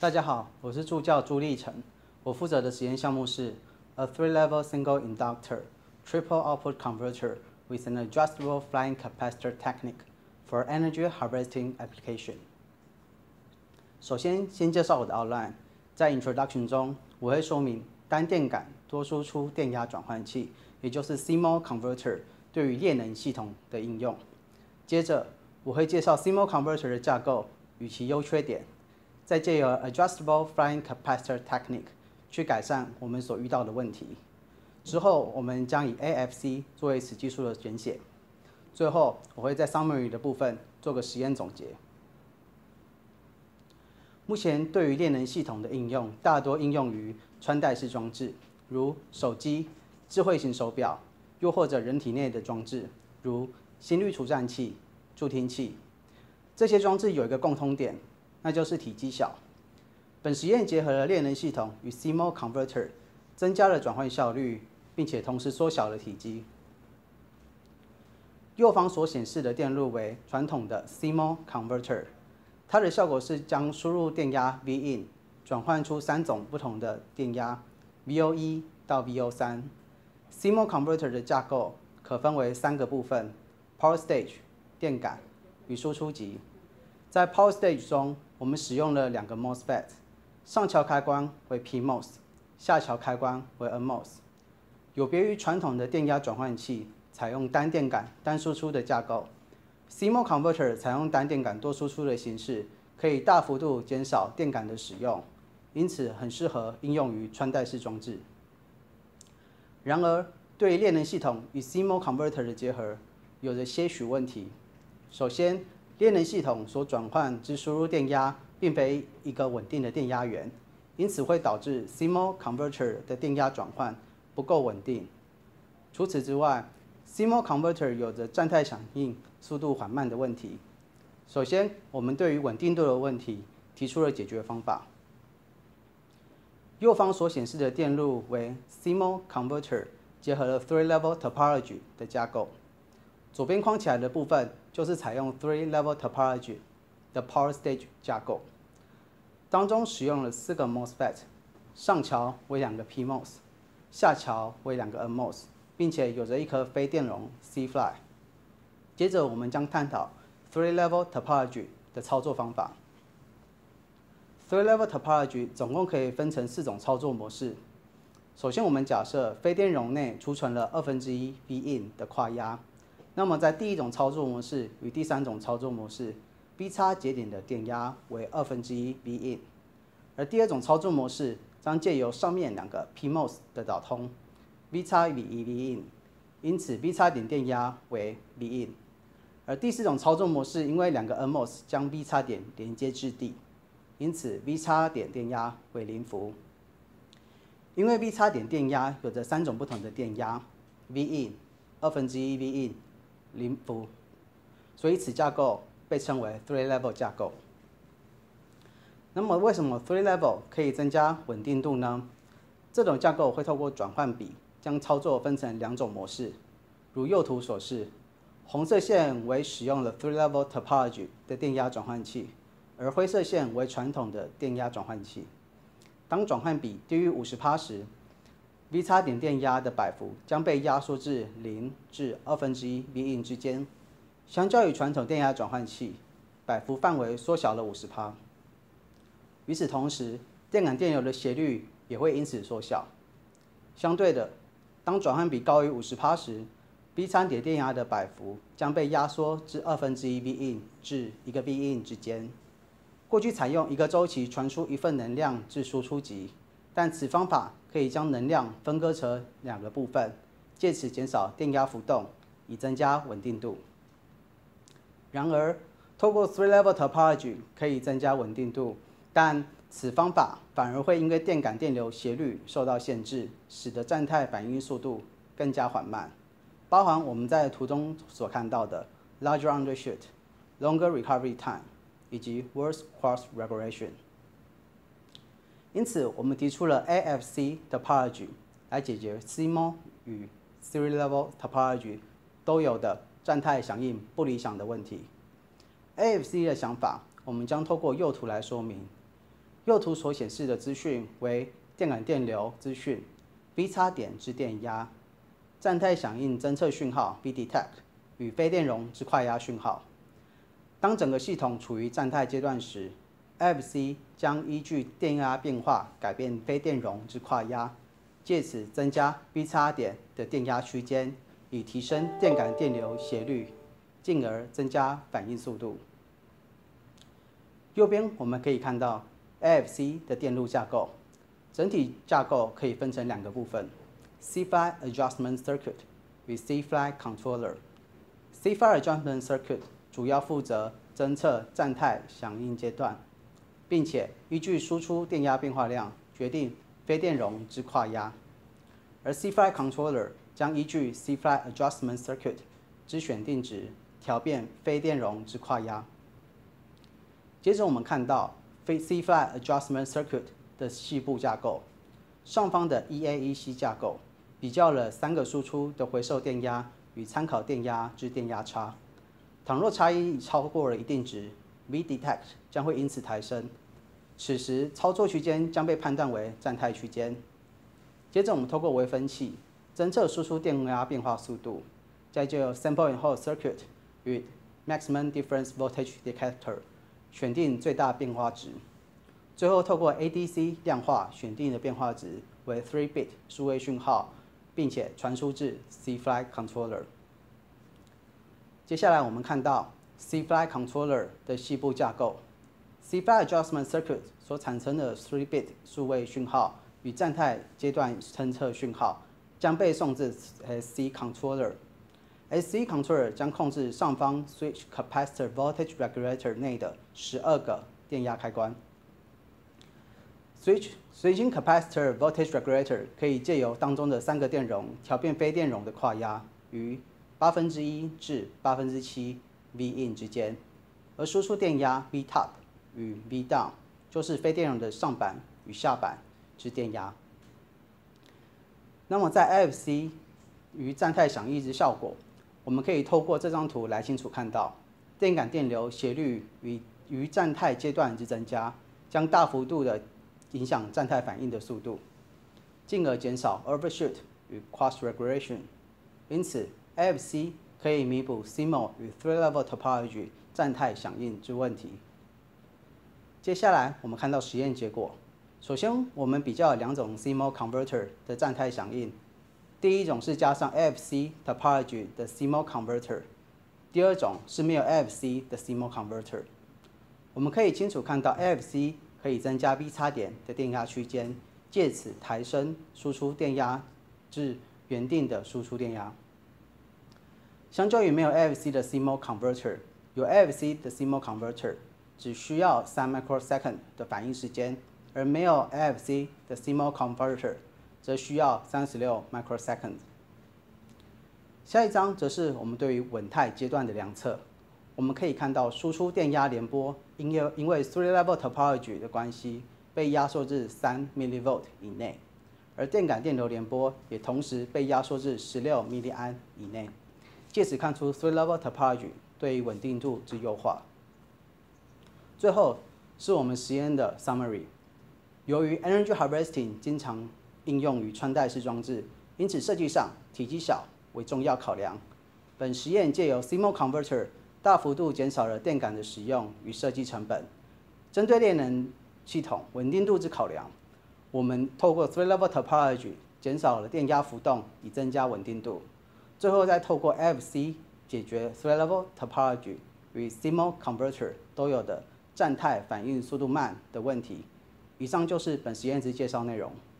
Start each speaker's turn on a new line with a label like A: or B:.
A: 大家好，我是助教朱立成，我负责的实验项目是 A three-level single inductor triple output converter with an adjustable flying capacitor technique for energy harvesting application。首先介绍我的 outline， 在 introduction 中，我会说明单电感多输出电压转换器，也就是 CMOS converter 对于列能系统的应用。接着，我会介绍 CMOS converter 的架构与其优缺点。再借由 Adjustable Flying Capacitor Technique 去改善我们所遇到的问题。之后，我们将以 AFC 作为此技术的简写。最后，我会在 Summary 的部分做个实验总结。目前对于列能系统的应用，大多应用于穿戴式装置，如手机、智慧型手表，又或者人体内的装置，如心率除颤器、助听器。这些装置有一个共通点，那就是体积小。本实验结合了列能系统与 CMOS converter， 增加了转换效率，并且同时缩小了体积。右方所显示的电路为传统的 CMOS converter， 它的效果是将输入电压 Vin 转换出3种不同的电压 VO1 到 VO3。CMOS converter 的架构可分为3个部分 ：Power Stage 电感与输出极。在 Power Stage 中，我们使用了2个 MOSFET， 上桥开关为 PMOS， 下桥开关为 NMOS。有别于传统的电压转换器采用单电感单输出的架构 ，CMOS converter 采用单电感多输出的形式，可以大幅度减少电感的使用，因此很适合应用于穿戴式装置。然而，对于列能系统与 CMOS converter 的结合，有着些许问题。首先，列能系统所转换之输入电压并非一个稳定的电压源，因此会导致 CMOS converter 的电压转换不够稳定。除此之外 ，CMOS converter 有着站态响应速度缓慢的问题。首先，我们对于稳定度的问题提出了解决方法。右方所显示的电路为 CMOS converter 结合了 three-level topology 的架构。左边框起来的部分就是采用 three-level topology 的 Power Stage 架构，当中使用了4个 MOSFET， 上桥为2个 PMOS， 下桥为2个 NMOS， 并且有着一颗非电容 C-Fly。接着，我们将探讨 three-level topology 的操作方法。three-level topology 总共可以分成4种操作模式。首先，我们假设非电容内储存了1/2 Vin 的跨压。那么，在第一种操作模式与第3种操作模式 ，V 叉节点的电压为1/2 Vin， 而第2种操作模式将借由上面2个 PMOS 的导通 ，V 叉与 Vin， 因此 V 叉点电压为 Vin。而第4种操作模式，因为2个 NMOS 将 V 叉点连接至地，因此 V 叉点电压为0伏。因为 V 叉点电压有着3种不同的电压 ，Vin、1/2 Vin、0伏，所以此架构被称为 three-level 架构。那么，为什么 three-level 可以增加稳定度呢？这种架构会透过转换比将操作分成2种模式，如右图所示。红色线为使用了 three-level topology 的电压转换器，而灰色线为传统的电压转换器。当转换比低于50%时， V 叉点电压的摆幅将被压缩至0至1/2 Vin 之间，相较于传统电压转换器，摆幅范围缩小了50%。与此同时，电感电流的斜率也会因此缩小。相对的，当转换比高于50%时 ，V 叉点电压的摆幅将被压缩至1/2 Vin 至1 Vin 之间。过去采用1个周期传输1份能量至输出极。但此方法可以将能量分割成2个部分，借此减少电压浮动，以增加稳定度。然而，透过 three-level topology 可以增加稳定度，但此方法反而会因为电感电流斜率受到限制，使得站态反应速度更加缓慢，包含我们在图中所看到的 larger undershoot、longer recovery time 以及 worse cross reverberation。因此，我们提出了 AFC topology 来解决 CMOS 与 three-level topology 都有的站态响应不理想的问题。AFC 的想法，我们将透过右图来说明。 右图所显示的资讯为电感电流资讯 V 叉点之电压、站态响应侦测讯号 V detect 与非电容之快压讯号。当整个系统处于站态阶段时 ，IFC 将依据电压变化改变非电容之快压，借此增加 V 叉点的电压区间，以提升电感电流斜率，进而增加反应速度。右边我们可以看到 IFC 的电路架构，整体架构可以分成两个部分 ：C-Fly Adjustment Circuit 与 C-Fly Controller。C-Fly Adjustment Circuit 主要负责侦测站态响应阶段，并且依据输出电压变化量决定非电容之快压，而 C-Fly Controller 将依据 C-Fly Adjustment Circuit 之选定值调变非电容之快压。接着我们看到 C-Fly Adjustment Circuit 的细部架构，上方的 EA-EC 架构比较了3个输出的回收电压与参考电压之电压差。倘若差异超过了一定值 ，V detect 将会因此抬升，此时操作区间将被判断为站态区间。接着我们透过微分器侦测输出电压变化速度，再就由 Sample and Hold Circuit 与 Maximum Difference Voltage Detector 选定最大变化值，最后透过 ADC 量化选定的变化值为 3-bit 数位讯号，并且传输至 C-Fly Controller。接下来我们看到 C-Fly Controller 的细部架构 ，C-Fly Adjustment Circuit 所产生的 3-bit 数位讯号与站态阶段侦测讯号将被送至 SC Controller。SC Controller 将控制上方 Switch Capacitor Voltage Regulator 内的12个电压开关。Switching Capacitor Voltage Regulator 可以借由当中的3个电容调变非电容的跨压于1/8至7%V in 之间，而输出电压 V top 与 V down 就是非电容的上板与下板之电压。那么在 IFC 与站态响应之效果，我们可以透过这张图来清楚看到，电感电流斜率于站态阶段之增加，将大幅度的影响站态反应的速度，进而减少 overshoot 与 cross regulation。因此 ，IFC 可以弥补 CMOS 与 3-level topology 站态响应之问题。接下来我们看到实验结果。首先，我们比较了2种 CMOS converter 的站态响应。第一种是加上 IFC topology 的 CMOS converter， 第二种是没有 IFC 的 CMOS converter。我们可以清楚看到 IFC 可以增加 V 叉点的电压区间，借此抬升输出电压至原定的输出电压。相较于没有 IFC 的 CMOS converter， 有 IFC 的 CMOS converter 只需要3 microsecond 的反应时间，而没有 IFC 的 CMOS converter 则需要36 microsecond。下一章则是我们对于稳态阶段的量测。我们可以看到输出电压联波因为 3-level topology 的关系被压缩至3 mV 以内，而电感电流联波也同时被压缩至16 mA 以内，借此看出 3-level topology 对于稳定度之优化。最后是我们实验的 summary。由于 energy harvesting 经常应用于穿戴式装置，因此设计上体积小为重要考量。本实验借由 CMOS converter 大幅度减少了电感的使用与设计成本。针对电能系统稳定度之考量，我们透过 3-level topology 减少了电压浮动，以增加稳定度。最后再透过 IFC 解决 3-level topology 与 CMOS converter 都有的站态反应速度慢的问题。以上就是本实验之介绍内容。